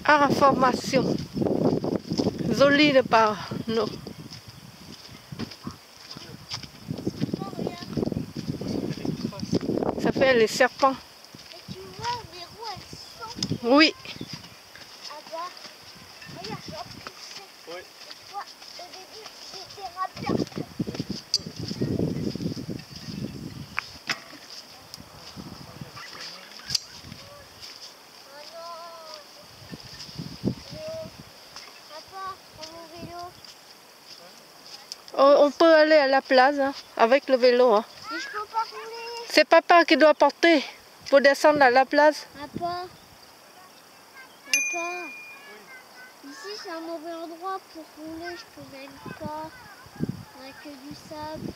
Information. Joli le panneau. Ça fait les serpents. Et tu vois, les roues, elles sont... Oui. Ah bah, regarde, j'ai poussé. Oui. Et toi, au début, j'étais rapide. Papa, prends mon vélo. On peut aller à la plage hein, avec le vélo. Hein. Mais je peux pas rouler. C'est papa qui doit porter pour descendre à la plage. Papa. Ici, c'est un mauvais endroit pour rouler. Je peux même pas. On a que du sable.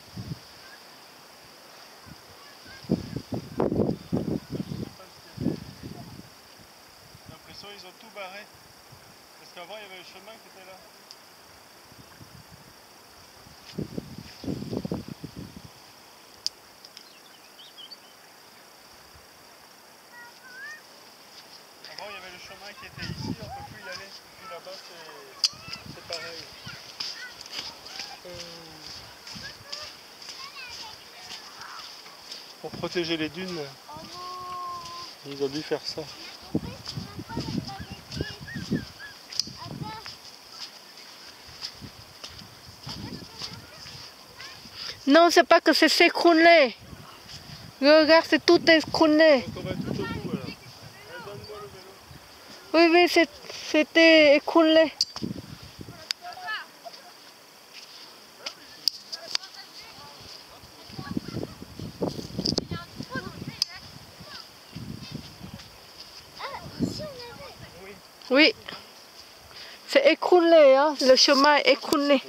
J'ai l'impression qu'ils ont tout barré. Parce qu'avant, il y avait le chemin qui était là. Avant, il y avait le chemin qui était ici, on ne peut plus y aller. Et puis là-bas, c'est pareil. Pour protéger les dunes, Oh non. ils ont dû faire ça. Non, c'est pas que c'est s'écrouler. Regarde, c'est tout écroulé. Donc on va tout au bout alors. Donne-moi le vélo. Oui, c'était écroulé. Oui, c'est écroulé, hein? Le chemin est écroulé.